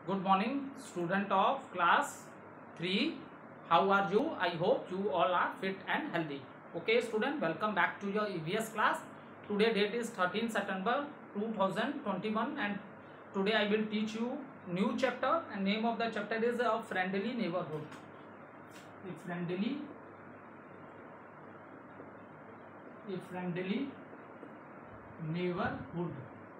Good morning, student of class 3. How are you? I hope you all are fit and healthy. Okay, student, welcome back to your EVS class. Today date is 13 September 2021 and today I will teach you new chapter and name of the chapter is a friendly neighborhood. A friendly neighborhood.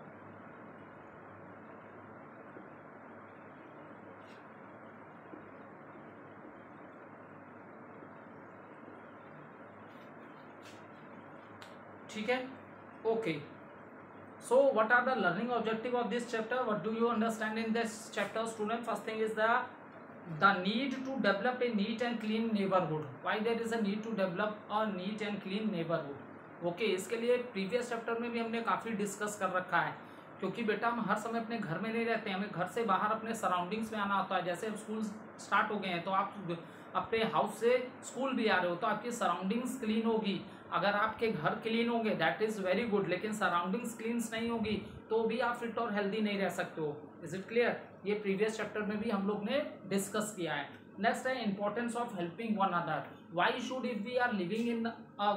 ठीक है. Okay, so what are the learning objective of this chapter? What do you understand in this chapter, student? First thing is the need to develop a neat and clean neighborhood. Why there is a need to develop a neat and clean neighborhood? Okay इसके लिए previous chapter में भी हमने काफ़ी discuss कर रखा है, क्योंकि बेटा हम हर समय अपने घर में नहीं रहते हैं, हमें घर से बाहर अपने सराउंडिंग्स में आना होता है. जैसे अब स्कूल स्टार्ट हो गए हैं तो आप अपने हाउस से स्कूल भी आ रहे हो तो आपकी सराउंडिंग्स क्लीन होगी. अगर आपके घर क्लीन होंगे दैट इज़ वेरी गुड, लेकिन सराउंडिंग्स क्लीन नहीं होगी तो भी आप फिट और हेल्दी नहीं रह सकते हो. Is it clear? ये प्रीवियस चैप्टर में भी हम लोग ने डिस्कस किया है. नेक्स्ट है importance of helping one other. Why should if we are living in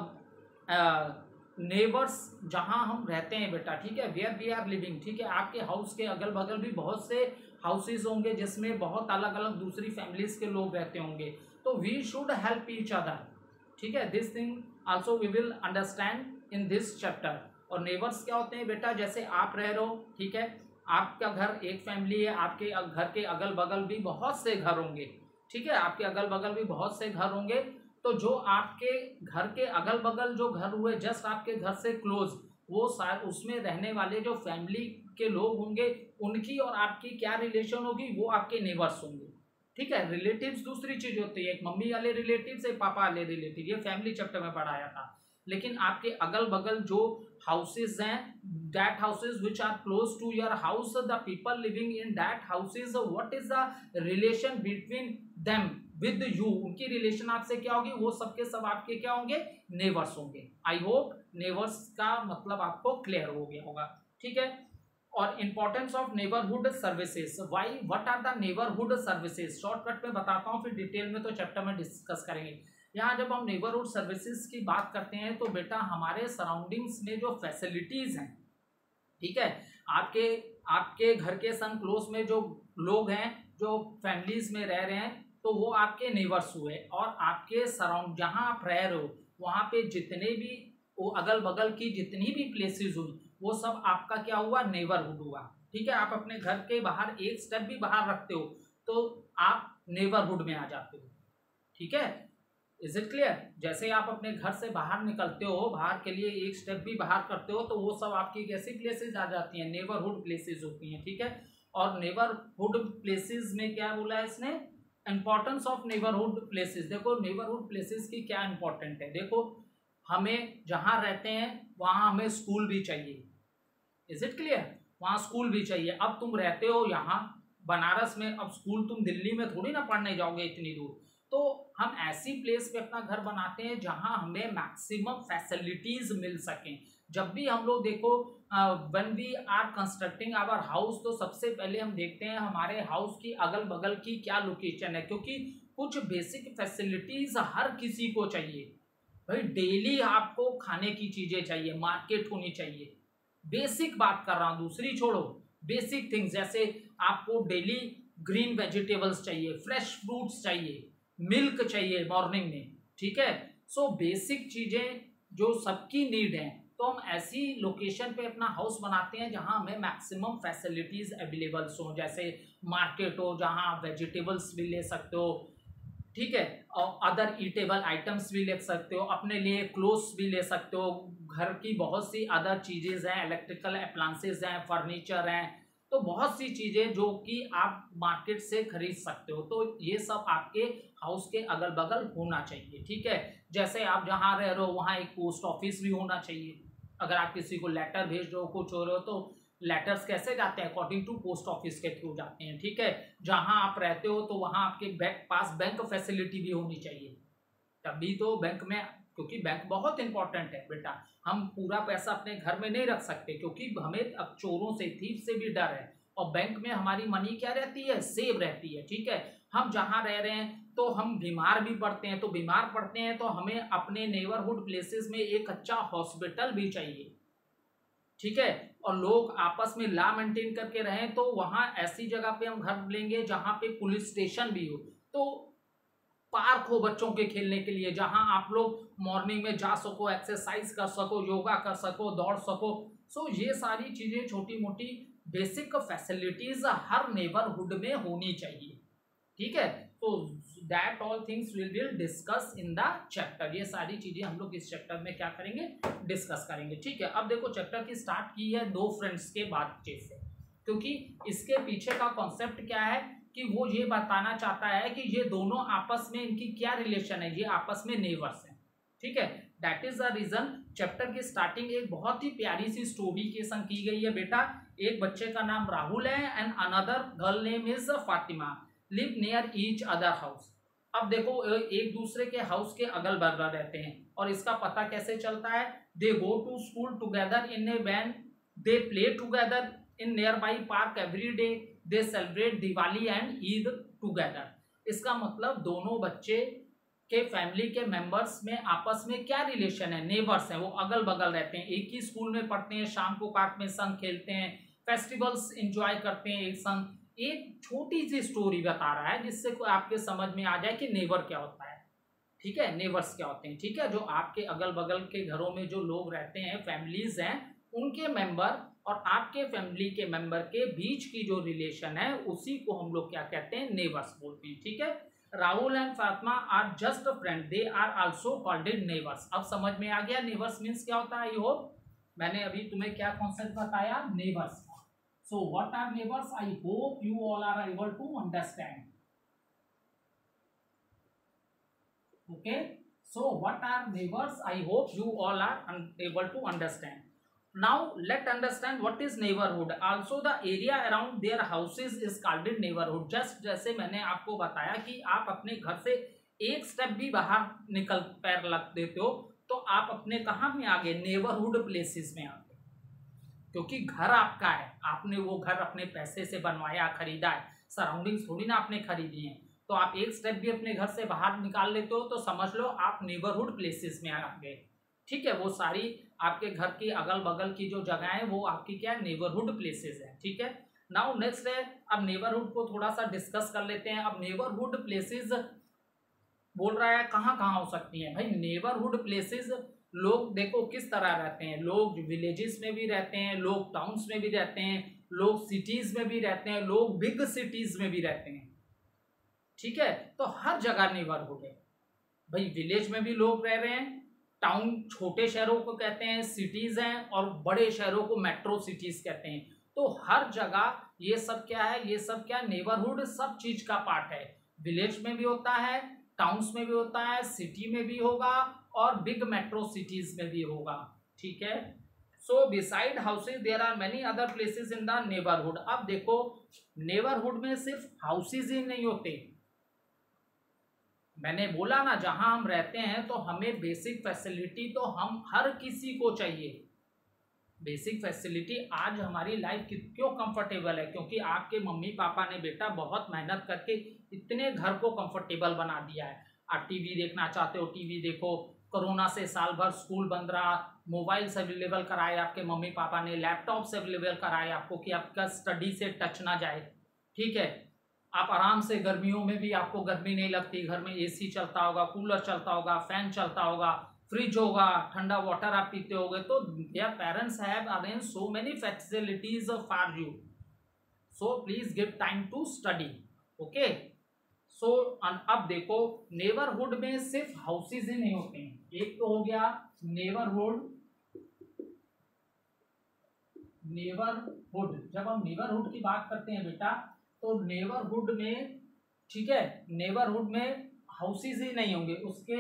neighbours, जहाँ हम रहते हैं बेटा, ठीक है, वेयर वी आर लिविंग, ठीक है, आपके हाउस के अगल बगल भी बहुत से हाउसेज होंगे जिसमें बहुत अलग अलग दूसरी फैमिलीज के लोग रहते होंगे, तो we should help each other. ठीक है, this thing also we will understand in this chapter. और नेबर्स क्या होते हैं बेटा? जैसे आप रह रहे हो, ठीक है, आपका घर एक फैमिली है, आपके घर के अगल बगल भी बहुत से घर होंगे, ठीक है, आपके अगल बगल भी बहुत से घर होंगे. तो जो आपके घर के अगल बगल जो घर हुए जस्ट आपके घर से क्लोज, वो उसमें रहने वाले जो फैमिली के लोग होंगे उनकी और आपकी क्या रिलेशन होगी, वो आपके नेबर्स होंगे. ठीक है, रिलेटिव्स दूसरी चीज होती है, एक मम्मी वाले रिलेटिव्स, एक पापा वाले रिलेटिव, ये फैमिली चैप्टर में पढ़ाया था. लेकिन आपके अगल बगल जो हाउसेज हैं, that houses which are close to your house, the people living in that houses, what is the relation between them with you, उनकी रिलेशन आपसे क्या होगी, वो सबके सब आपके क्या होंगे, नेबर्स होंगे. आई होप नेबर्स का मतलब आपको क्लियर हो गया होगा. ठीक है. और importance of neighbourhood services. Why, what are the neighbourhood services? Shortcut में बताता हूँ, फिर डिटेल में तो चैप्टर में डिस्कस करेंगे. यहाँ जब हम नेबरहुड सर्विसेज की बात करते हैं तो बेटा हमारे सराउंडिंग्स में जो फैसिलिटीज हैं, ठीक है, आपके घर के संग क्लोज में जो लोग हैं, जो फैमिलीज में रह रहे हैं, तो वो आपके नेबर्स हुए. और आपके सराउंड जहाँ आप रह रहे हो वहाँ पे जितने भी वो अगल बगल की जितनी भी प्लेसेस हुई वो सब आपका क्या हुआ, नेबरहुड हुआ. ठीक है, आप अपने घर के बाहर एक स्टेप भी बाहर रखते हो तो आप नेबरहुड में आ जाते हो. ठीक है, इज इट क्लियर? जैसे आप अपने घर से बाहर निकलते हो, बाहर के लिए एक स्टेप भी बाहर करते हो तो वो सब आपकी कैसी प्लेसेस आ जाती हैं, नेबरहुड प्लेसेस होती हैं. ठीक है, और नेबरहुड प्लेसेस में क्या बोला है इसने, इंपॉर्टेंस ऑफ नेबरहुड प्लेसेस. देखो नेबरहुड प्लेसेस की क्या इंपॉर्टेंट है. देखो हमें जहाँ रहते हैं वहाँ हमें स्कूल भी चाहिए. Is it clear? वहाँ स्कूल भी चाहिए. अब तुम रहते हो यहाँ बनारस में, अब स्कूल तुम दिल्ली में थोड़ी ना पढ़ने जाओगे इतनी दूर, तो हम ऐसी प्लेस पे अपना घर बनाते हैं जहाँ हमें मैक्सिमम फैसिलिटीज मिल सकें. जब भी हम लोग देखो when we are constructing our house, तो सबसे पहले हम देखते हैं हमारे हाउस की अगल बगल की क्या लोकेशन है, क्योंकि कुछ बेसिक फैसिलिटीज हर किसी को चाहिए भाई. डेली आपको खाने की चीज़ें चाहिए, मार्केट होनी चाहिए. बेसिक बात कर रहा हूँ, दूसरी छोड़ो, बेसिक थिंग्स जैसे आपको डेली ग्रीन वेजिटेबल्स चाहिए, फ्रेश फ्रूट्स चाहिए, मिल्क चाहिए मॉर्निंग में. ठीक है, सो बेसिक चीज़ें जो सबकी नीड है, तो हम ऐसी लोकेशन पे अपना हाउस बनाते हैं जहां हमें मैक्सिमम फैसिलिटीज अवेलेबल्स हो. जैसे मार्केट हो जहां आप वेजिटेबल्स भी ले सकते हो, ठीक है, और अदर ईटेबल आइटम्स भी ले सकते हो, अपने लिए क्लोथ्स भी ले सकते हो, घर की बहुत सी अदर चीज़ें हैं, इलेक्ट्रिकल अप्लायंसेज हैं, फर्नीचर हैं, तो बहुत सी चीज़ें जो कि आप मार्केट से खरीद सकते हो. तो ये सब आपके हाउस के अगल बगल होना चाहिए. ठीक है, जैसे आप जहाँ रह रहे हो वहाँ एक पोस्ट ऑफिस भी होना चाहिए. अगर आप किसी को लेटर भेज रहे हो, कुछ हो रहे हो, तो लेटर्स कैसे जाते हैं, अकॉर्डिंग टू पोस्ट ऑफिस के थ्रू जाते हैं. ठीक है, जहां आप रहते हो तो वहां आपके पास बैंक फैसिलिटी भी होनी चाहिए, तभी तो बैंक में, क्योंकि बैंक बहुत इंपॉर्टेंट है बेटा. हम पूरा पैसा अपने घर में नहीं रख सकते क्योंकि हमें अब चोरों से, थीफ से भी डर है, और बैंक में हमारी मनी क्या रहती है, सेव रहती है। ठीक है, हम जहाँ रह रहे हैं तो हम बीमार भी पड़ते हैं, तो बीमार पड़ते हैं तो हमें अपने नेबरहुड प्लेसेस में एक अच्छा हॉस्पिटल भी चाहिए। ठीक है, और लोग आपस में लॉ मेंटेन करके रहें, तो वहां ऐसी जगह पे हम घर लेंगे जहां पे पुलिस स्टेशन भी हो, तो पार्क हो बच्चों के खेलने के लिए, जहां आप लोग मॉर्निंग में जा सको, एक्सरसाइज कर सको, योगा कर सको, दौड़ सको। सो ये सारी चीजें, छोटी मोटी बेसिक फैसिलिटीज हर नेबरहुड में होनी चाहिए। ठीक है, तो that all things will be discuss in the chapter. ये सारी चीजें हम लोग इस चैप्टर में क्या करेंगे, डिस्कस करेंगे। ठीक है, अब देखो चैप्टर की स्टार्ट की है दो फ्रेंड्स के बातचीत से, क्योंकि इसके पीछे का कॉन्सेप्ट क्या है कि वो ये बताना चाहता है कि ये दोनों आपस में इनकी क्या रिलेशन है, ये आपस में नेबर्स हैं। ठीक है, that is the reason chapter की स्टार्टिंग एक बहुत ही प्यारी सी स्टोरी के संग की गई है। बेटा, एक बच्चे का नाम राहुल है and another girl name is Fatima, live near each other house. अब देखो एक दूसरे के हाउस के अगल बगल रहते हैं, और इसका पता कैसे चलता है, they go to school together in a van, they play together in nearby park every day, they celebrate Diwali and Eid together. इसका मतलब दोनों बच्चे के फैमिली के मेंबर्स में आपस में क्या रिलेशन है, नेबर्स हैं, वो अगल बगल रहते हैं, एक ही स्कूल में पढ़ते हैं, शाम को पार्क में संग खेलते हैं, फेस्टिवल्स एंजॉय करते हैं एक संग। एक छोटी सी स्टोरी बता रहा है जिससे आपके समझ में आ जाए कि नेबर क्या होता है। ठीक है, नेबर्स क्या होते हैं। ठीक है, जो आपके अगल बगल के घरों में जो लोग रहते हैं, फैमिलीज हैं, उनके मेंबर और आपके फैमिली के मेंबर के बीच की जो रिलेशन है, उसी को हम लोग क्या कहते हैं, नेबर्स बोलते हैं। ठीक है, Rahul and Fatima are just friend, they are also called neighbours. अब समझ में आ गया नेबर्स मीन्स क्या होता है। आई होप मैंने अभी तुम्हें क्या कॉन्सेप्ट बताया neighbours. So what are neighbors? I hope you all are able to understand. Okay. So what are neighbors? I hope you all are able to understand. Now let understand what is neighborhood. Also the area around their houses is called neighborhood. Just जैसे मैंने आपको बताया कि आप अपने घर से एक स्टेप भी बाहर निकल पैर लग देते हो तो आप अपने कहाँ में आ गए, नेबरहुड प्लेसेस में आ गए, क्योंकि घर आपका है, आपने वो घर अपने पैसे से बनवाया, खरीदा है, सराउंडिंग्स थोड़ी ना आपने खरीदी है। तो आप एक स्टेप भी अपने घर से बाहर निकाल लेते हो तो समझ लो आप नेबरहुड प्लेसेस में आ गए। ठीक है, वो सारी आपके घर की अगल बगल की जो जगह है वो आपकी क्या है, नेबरहुड प्लेसेस है। ठीक है, नाउ नेक्स्ट है, अब नेबरहुड को थोड़ा सा डिस्कस कर लेते हैं। अब नेबरहुड प्लेसेस बोल रहा है कहाँ कहाँ हो सकती हैं। भाई नेबरहुड प्लेसेस लोग देखो किस तरह रहते हैं, लोग विलेजेस में भी रहते हैं, लोग टाउन्स में भी रहते हैं, लोग सिटीज में भी रहते हैं, लोग बिग सिटीज में भी रहते हैं। ठीक है, तो हर जगह नेबरहुड है। भाई विलेज में भी लोग रह रहे हैं, टाउन छोटे शहरों को कहते हैं सिटीज हैं, और बड़े शहरों को मेट्रो सिटीज कहते हैं। तो हर जगह ये सब क्या है, ये सब क्या, नेबरहुड सब चीज का पार्ट है। विलेज में भी होता है, टाउन्स में भी होता है, सिटी में भी होगा, और बिग मेट्रो सिटीज में भी होगा। ठीक है, so beside houses there are many other places in the neighbourhood. अब देखो नेबरहुड में सिर्फ हाउसेज ही नहीं होते, मैंने बोला ना जहां हम रहते हैं तो हमें बेसिक फैसिलिटी तो हम हर किसी को चाहिए। बेसिक फैसिलिटी आज हमारी लाइफ क्यों कंफर्टेबल है, क्योंकि आपके मम्मी पापा ने बेटा बहुत मेहनत करके इतने घर को कंफर्टेबल बना दिया है। आप टीवी देखना चाहते हो टीवी देखो, कोरोना से साल भर स्कूल बंद रहा, मोबाइल से अवेलेबल कराए आपके मम्मी पापा ने, लैपटॉप से अवेलेबल कराए आपको कि आपका स्टडी से टच ना जाए। ठीक है, आप आराम से गर्मियों में भी आपको गर्मी नहीं लगती, घर में एसी चलता होगा, कूलर चलता होगा, फैन चलता होगा, फ्रिज होगा, ठंडा वाटर आप पीते होगे। तो their parents have arrange so many facilities for you, so please give time to study. Okay, so अब देखो नेबरहुड में सिर्फ हाउसेज ही नहीं होते हैं। एक तो हो गया नेबरहुड, नेबरहुड जब हम नेबरहुड की बात करते हैं बेटा तो नेबरहुड में, ठीक है, नेबरहुड में हाउसेज ही नहीं होंगे, उसके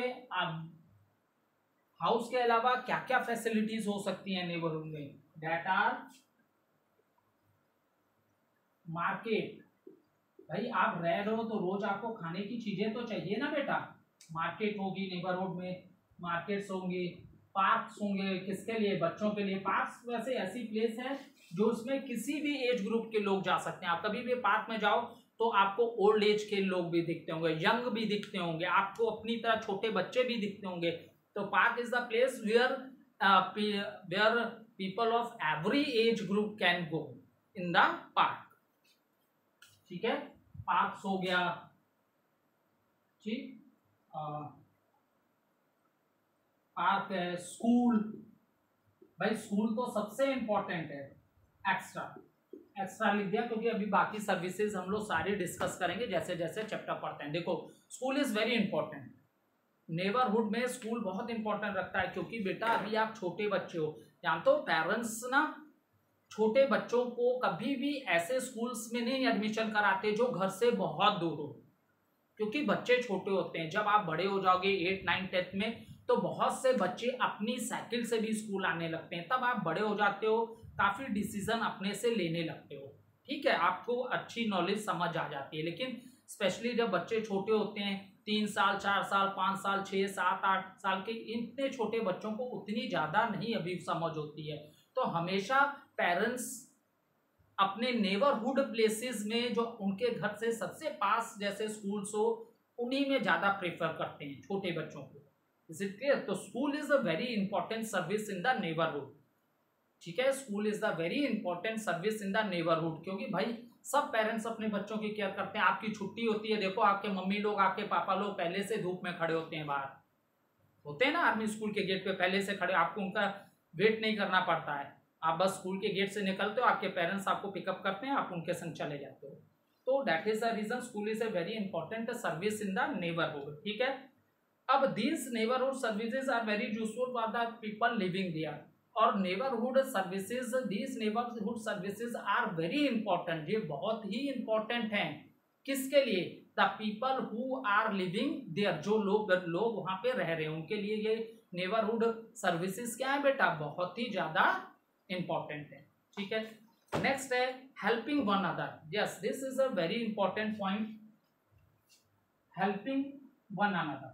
हाउस के अलावा क्या क्या फैसिलिटीज हो सकती हैं नेबरहुड में, दैट आर मार्केट। भाई आप रह रहे हो तो रोज आपको खाने की चीजें तो चाहिए ना बेटा, मार्केट होगी नेबरहुड में, मार्केट्स होंगी, पार्क्स होंगे किसके लिए, बच्चों के लिए। पार्क्स वैसे ऐसी प्लेस है जो उसमें किसी भी एज ग्रुप के लोग जा सकते हैं। आप कभी भी पार्क में जाओ तो आपको ओल्ड एज के लोग भी दिखते होंगे, यंग भी दिखते होंगे, आपको अपनी तरह छोटे बच्चे भी दिखते होंगे। तो park is the place where people of every age group can go in the park. ठीक है, पार्क्स हो गया। ठीक, पार्क है, स्कूल, भाई स्कूल तो सबसे इंपॉर्टेंट है। एक्स्ट्रा लिख दिया क्योंकि अभी बाकी सर्विसेज हम लोग सारी डिस्कस करेंगे जैसे जैसे चैप्टर पढ़ते हैं। देखो school is very important, neighbourhood में स्कूल बहुत इंपॉर्टेंट रखता है, क्योंकि बेटा अभी आप छोटे बच्चे हो, जानते हो पेरेंट्स ना छोटे बच्चों को कभी भी ऐसे स्कूल्स में नहीं एडमिशन कराते जो घर से बहुत दूर हो, क्योंकि बच्चे छोटे होते हैं। जब आप बड़े हो जाओगे 8, 9, 10 में, तो बहुत से बच्चे अपनी साइकिल से भी स्कूल आने लगते हैं। तब आप बड़े हो जाते हो, काफी डिसीजन अपने से लेने लगते हो। ठीक है, आपको अच्छी नॉलेज समझ आ जाती है। लेकिन स्पेशली जब बच्चे छोटे होते हैं, 3 साल, 4 साल, 5 साल, 6, 7, 8 साल के, इतने छोटे बच्चों को उतनी ज्यादा नहीं अभी समझ होती है। तो हमेशा पेरेंट्स अपने नेबरहुड प्लेसेस में जो उनके घर से सबसे पास जैसे स्कूल्स हो, उन्हीं में ज्यादा प्रेफर करते हैं छोटे बच्चों को। Is it clear? तो school is a very important service in the neighbourhood. ठीक है, school is the very important service in the neighbourhood, क्योंकि भाई सब पेरेंट्स अपने बच्चों की केयर करते हैं। आपकी छुट्टी होती है, देखो आपके मम्मी लोग, आपके पापा लोग पहले से धूप में खड़े होते हैं, बाहर होते हैं ना आर्मी स्कूल के गेट पे पहले से खड़े, आपको उनका वेट नहीं करना पड़ता है। आप बस स्कूल के गेट से निकलते हो, आपके पेरेंट्स आपको पिकअप करते हैं, आप उनके संग चले जाते हो। तो that is the reason school is a very important service in the neighbourhood. ठीक है, अब these neighbourhood services are very useful for the people living there. और neighbourhood services, these neighbourhood services are very important, ये बहुत ही important हैं। किसके लिए? The people who are living there, जो लोग वहां पे रह रहे हैं, उनके लिए ये नेबरहुड सर्विसेज क्या है बेटा, बहुत ही ज्यादा इंपॉर्टेंट है। ठीक है, नेक्स्ट है helping one other. Yes, this is a very important point, helping one another.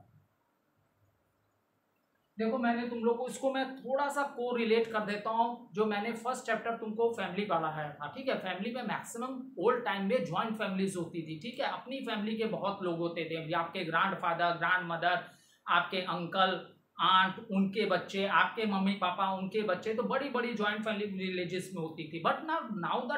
देखो मैंने तुम लोग को इसको मैं थोड़ा सा को रिलेट कर देता हूं, जो मैंने फर्स्ट चैप्टर तुमको फैमिली पढ़ाया था। ठीक है, फैमिली में मैक्सिमम ओल्ड टाइम में ज्वाइंट फैमिलीज होती थी। ठीक है, अपनी फैमिली के बहुत लोग होते थे, आपके ग्रैंडफादर, ग्रैंडमदर, आपके अंकल, आंट, उनके बच्चे, आपके मम्मी पापा, उनके बच्चे, तो बड़ी बड़ी ज्वाइंट फैमिली विलेजेस में होती थी। But now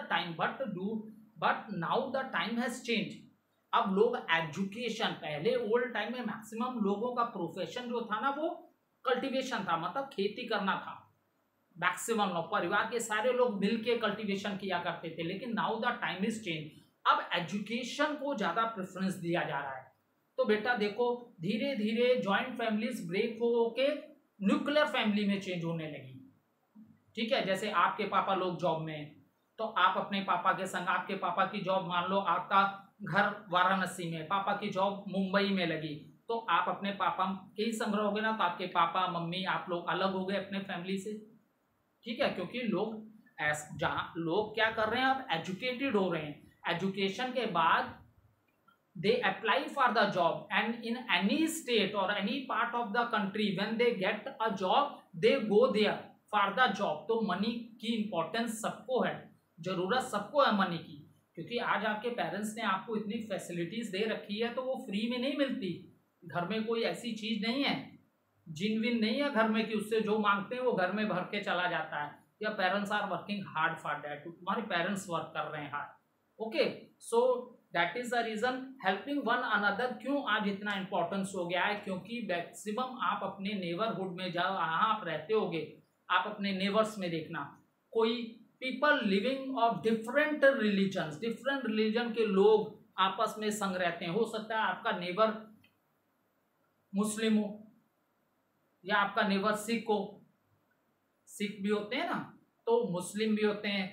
the time has change. अब लोग एजुकेशन, पहले ओल्ड टाइम में मैक्सिमम लोगों का प्रोफेशन जो था ना, वो कल्टीवेशन था, मतलब खेती करना था। मैक्सिमम लोग, परिवार के सारे लोग मिलके कल्टीवेशन किया करते थे। लेकिन now the time is change, अब एजुकेशन को ज्यादा प्रेफरेंस दिया जा रहा है। तो बेटा देखो धीरे धीरे ज्वाइंट फैमिलीज ब्रेक हो के न्यूक्लियर फैमिली में चेंज होने लगी। ठीक है, जैसे आपके पापा लोग जॉब में, तो आप अपने पापा के संग, आपके पापा की जॉब, मान लो आपका घर वाराणसी में, पापा की जॉब मुंबई में लगी, तो आप अपने पापा के ही संग रहोगे ना, तो आपके पापा मम्मी आप लोग अलग हो गए अपने फैमिली से। ठीक है, क्योंकि लोग जहाँ लोग क्या कर रहे हैं, अब एजुकेटेड हो रहे हैं। एजुकेशन के बाद they apply for the job, and in any state or any part of the country when they get a job they go there for the job। तो मनी की इंपॉर्टेंस सबको है, जरूरत सबको है मनी की, क्योंकि आज आपके पेरेंट्स ने आपको इतनी फैसिलिटीज दे रखी है, तो वो फ्री में नहीं मिलती। घर में कोई ऐसी चीज नहीं है, जिनविन नहीं है घर में कि उससे जो मांगते हैं वो घर में भर के चला जाता है। या parents are working hard for that, तुम्हारे पेरेंट्स वर्क कर रहे हैं hard. Okay, so that is the reason helping one another क्यों आज इतना इंपॉर्टेंस हो गया है, क्योंकि मैक्सिमम आप अपने नेबरहुड में जहाँ आप रहते होगे, आप अपने नेबर्स में देखना, कोई people living of different religion के लोग आपस में संग रहते हैं। हो सकता है आपका नेबर मुस्लिम हो, या आपका नेबर सिख हो, सिख भी होते हैं ना, तो मुस्लिम भी होते हैं,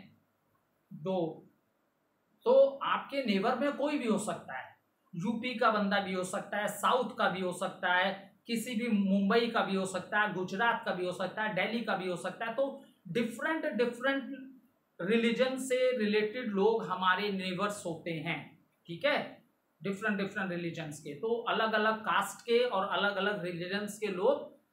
तो आपके नेबर में कोई भी हो सकता है, यूपी का बंदा भी हो सकता है, साउथ का भी हो सकता है, किसी भी मुंबई का भी हो सकता है, गुजरात का भी हो सकता है, दिल्ली का भी हो सकता है। तो डिफरेंट रिलीजन से रिलेटेड लोग हमारे नेबर्स होते हैं। ठीक है, डिफरेंट रिलीजन्स के, तो अलग अलग कास्ट के और अलग अलग रिलीजन्स के लोग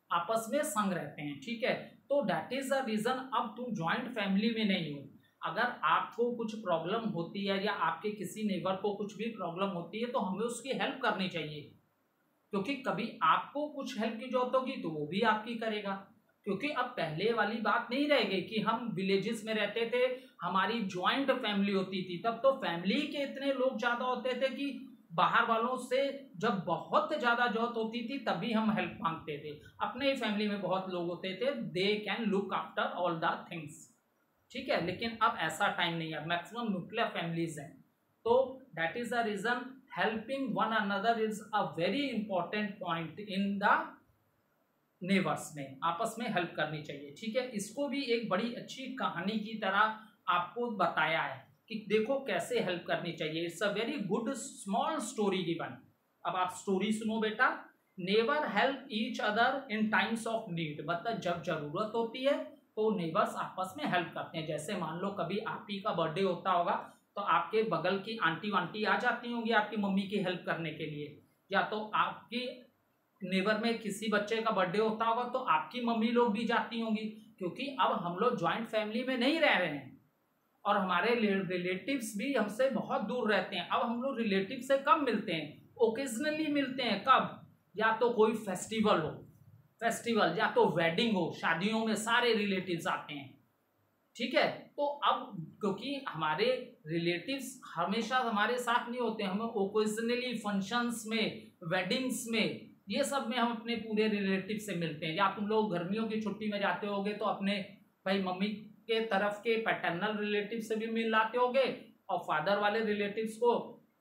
आपस में संग रहते हैं, ठीक है। तो दैट इज द रीजन अब तुम ज्वाइंट फैमिली में नहीं हो, अगर आपको कुछ प्रॉब्लम होती है या आपके किसी नेबर को कुछ भी प्रॉब्लम होती है तो हमें उसकी हेल्प करनी चाहिए, क्योंकि कभी आपको कुछ हेल्प की जरूरत होगी तो वो भी आपकी करेगा। क्योंकि अब पहले वाली बात नहीं रह गई कि हम विलेजेस में रहते थे, हमारी ज्वाइंट फैमिली होती थी, तब तो फैमिली के इतने लोग ज्यादा होते थे कि बाहर वालों से जब बहुत ज्यादा जरूरत होती थी तभी हम हेल्प मांगते थे। अपने ही फैमिली में बहुत लोग होते थे, they can look after all the things, ठीक है। लेकिन अब ऐसा टाइम नहीं है, मैक्सिमम न्यूक्लियर फैमिलीज हैं। तो that is the reason helping one another is a very important point in the neighbours में, आपस में हेल्प करनी चाहिए, ठीक है। इसको भी एक बड़ी अच्छी कहानी की तरह आपको बताया है कि देखो कैसे हेल्प करनी चाहिए। It's a very good small story given. अब आप स्टोरी सुनो बेटा। Neighbour help each other in times of need, मतलब जब जरूरत होती है तो नेबर्स आपस में हेल्प करते हैं। जैसे मान लो कभी आप ही का बर्थडे होता होगा तो आपके बगल की आंटी वांटी आ जाती होंगी आपकी मम्मी की हेल्प करने के लिए, या तो आपकी नेबर में किसी बच्चे का बर्थडे होता होगा तो आपकी मम्मी लोग भी जाती होंगी, क्योंकि अब हम लोग ज्वाइंट फैमिली में नहीं रह रहे हैं और हमारे रिलेटिव्स भी हमसे बहुत दूर रहते हैं। अब हम लोग रिलेटिव से कब मिलते हैं, ओकेजनली मिलते हैं। कब, या तो कोई फेस्टिवल हो, फेस्टिवल या तो वेडिंग हो, शादियों में सारे रिलेटिव्स आते हैं, ठीक है। तो अब क्योंकि हमारे रिलेटिव्स हमेशा हमारे साथ नहीं होते, हमें ओकेजनली फंक्शंस में, वेडिंग्स में, ये सब में हम अपने पूरे रिलेटिव से मिलते हैं। या तुम लोग गर्मियों की छुट्टी में जाते होगे तो अपने भाई मम्मी के तरफ के पैटर्नल रिलेटिव से भी मिल लाते होगे और फादर वाले रिलेटिव्स को,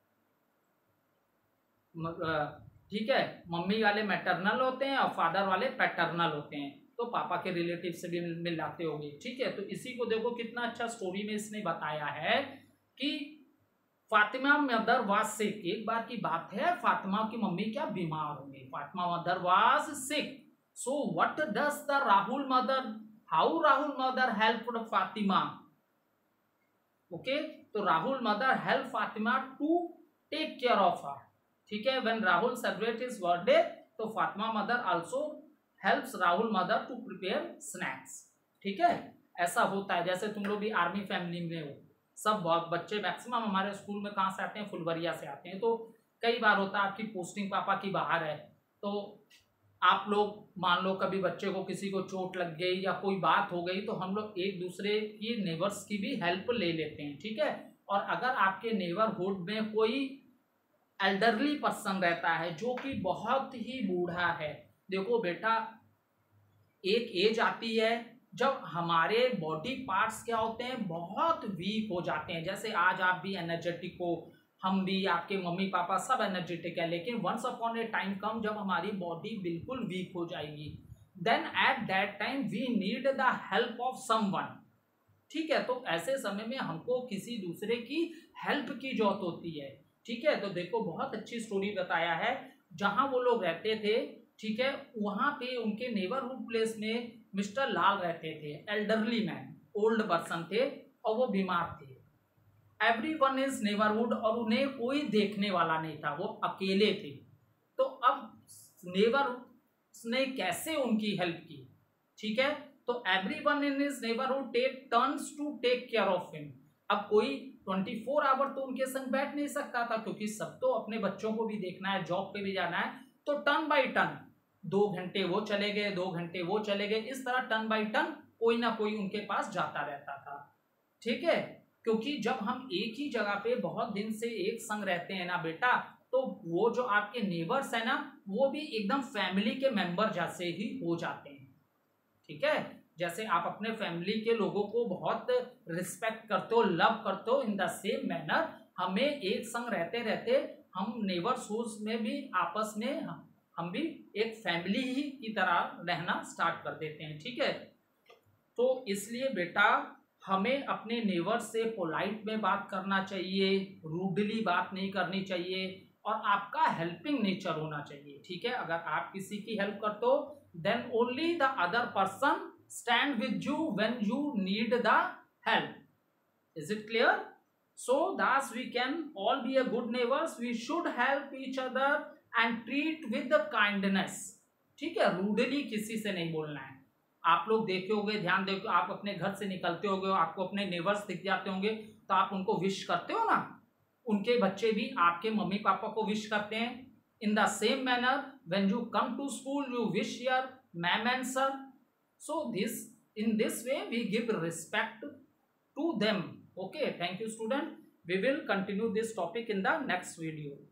ठीक है, मम्मी वाले मैटरनल होते हैं और फादर वाले पैटर्नल होते हैं, तो पापा के रिलेटिव से भी मिल लाते होंगे, ठीक है। तो इसी को देखो कितना अच्छा स्टोरी में इसने बताया है कि फातिमा मदर वाज सिक। एक बार की बात है, फातिमा की मम्मी क्या बीमार हो गई, Fatima mother was sick. So what does the Rahul mother, how Rahul mother helped Fatima, okay. तो Rahul mother help Fatima to take care of her, ठीक है। When Rahul celebrate his birthday तो Fatima mother also helps Rahul mother to prepare snacks, ठीक है। ऐसा होता है, जैसे तुम लोग भी आर्मी फैमिली में हो, सब बच्चे मैक्सिमम हमारे स्कूल में कहाँ से आते हैं, फुलवरिया से आते हैं। तो कई बार होता है आपकी पोस्टिंग पापा की बाहर है, तो आप लोग मान लो कभी बच्चे को किसी को चोट लग गई या कोई बात हो गई तो हम लोग एक दूसरे की नेबर्स की भी हेल्प ले लेते हैं, ठीक है। और अगर आपके नेबरहुड में कोई एल्डरली पर्सन रहता है जो कि बहुत ही बूढ़ा है, देखो बेटा एक एज आती है जब हमारे बॉडी पार्ट्स क्या होते हैं, बहुत वीक हो जाते हैं। जैसे आज आप भी एनर्जेटिक हो, हम भी, आपके मम्मी पापा सब एनर्जेटिक है, लेकिन once upon a time come जब हमारी बॉडी बिल्कुल वीक हो जाएगी, then at that time we need the help of someone, ठीक है। तो ऐसे समय में हमको किसी दूसरे की हेल्प की जरूरत होती है, ठीक है। तो देखो बहुत अच्छी स्टोरी बताया है, जहां वो लोग रहते थे, ठीक है, वहां पे उनके नेबरहुड प्लेस में मिस्टर लाल रहते थे, एल्डरली मैन, ओल्ड पर्सन थे और वो बीमार थे। एवरीवन इज नेबरहुड, और उन्हें कोई देखने वाला नहीं था, वो अकेले थे। तो अब नेबर ने कैसे उनकी हेल्प की, ठीक है। तो everyone in his neighbourhood take turns to take care of him. अब कोई 24 आवर तो उनके संग बैठ नहीं सकता था, क्योंकि सब तो अपने बच्चों को भी देखना है, जॉब पे भी जाना है, तो टर्न बाई टर्न 2 घंटे वो चले गए, 2 घंटे वो चले गए, इस तरह टर्न बाई टर्न कोई ना कोई उनके पास जाता रहता था, ठीक है। क्योंकि जब हम एक ही जगह पे बहुत दिन से एक संग रहते हैं ना बेटा, तो वो जो आपके नेबर्स है ना, वो भी एकदम फैमिली के मेंबर जैसे ही हो जाते हैं, ठीक है। जैसे आप अपने फैमिली के लोगों को बहुत रिस्पेक्ट करते हो, लव करते हो, इन द सेम मैनर हमें एक संग रहते रहते हम नेबर्स में भी आपस में हम भी एक फैमिली ही की तरह रहना स्टार्ट कर देते हैं, ठीक है। तो इसलिए बेटा हमें अपने नेबर से पोलाइट में बात करना चाहिए, रूडली बात नहीं करनी चाहिए, और आपका हेल्पिंग नेचर होना चाहिए, ठीक है। अगर आप किसी की हेल्प करते हो then only the other person stand with you when you need the help. Is it clear? So thus we can all be a good neighbors. We should help each other and treat with the kindness, ठीक है, rudely किसी से नहीं बोलना है। आप लोग देखे होंगे, ध्यान देखो, आप अपने घर से निकलते होंगे, आपको अपने नेबर्स दिख जाते होंगे, तो आप उनको विश करते हो ना, उनके बच्चे भी आपके मम्मी पापा को विश करते हैं। In the same manner when you come to school you wish your ma'am and sir. So this in this way we give respect to them. Okay, thank you student. We will continue this topic in the next video.